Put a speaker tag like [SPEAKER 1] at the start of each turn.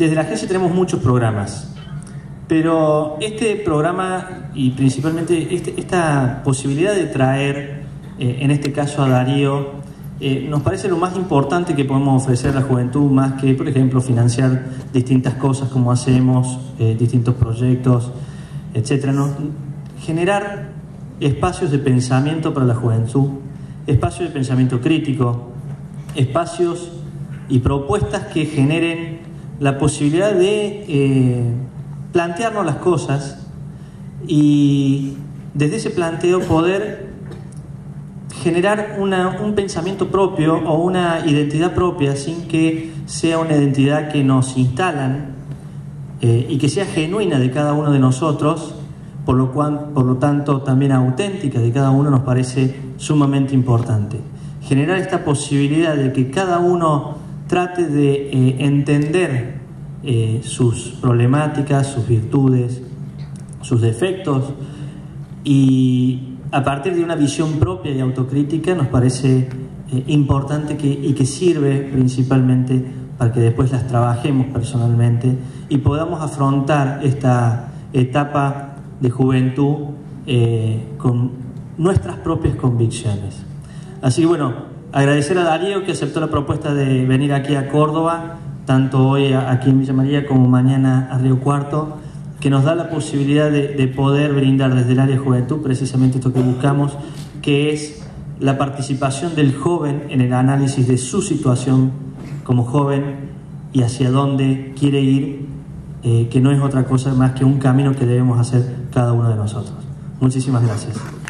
[SPEAKER 1] desde la agencia tenemos muchos programas, pero este programa y principalmente esta posibilidad de traer, en este caso a Darío, nos parece lo más importante que podemos ofrecer a la juventud, más que, por ejemplo, financiar distintas cosas como hacemos, distintos proyectos, etcétera, ¿no? Generar espacios de pensamiento para la juventud, espacios de pensamiento crítico, espacios y propuestas que generen la posibilidad de plantearnos las cosas y desde ese planteo poder generar un pensamiento propio o una identidad propia sin que sea una identidad que nos instalan y que sea genuina de cada uno de nosotros, por lo tanto también auténtica de cada uno, nos parece sumamente importante. Generar esta posibilidad de que cada uno trate de entender sus problemáticas, sus virtudes, sus defectos, y a partir de una visión propia y autocrítica nos parece importante y que sirve principalmente para que después las trabajemos personalmente y podamos afrontar esta etapa de juventud con nuestras propias convicciones. Así que bueno, agradecer a Darío que aceptó la propuesta de venir aquí a Córdoba, tanto hoy aquí en Villa María como mañana a Río Cuarto, que nos da la posibilidad de poder brindar desde el área de juventud precisamente esto que buscamos, que es la participación del joven en el análisis de su situación como joven y hacia dónde quiere ir, que no es otra cosa más que un camino que debemos hacer cada uno de nosotros. Muchísimas gracias.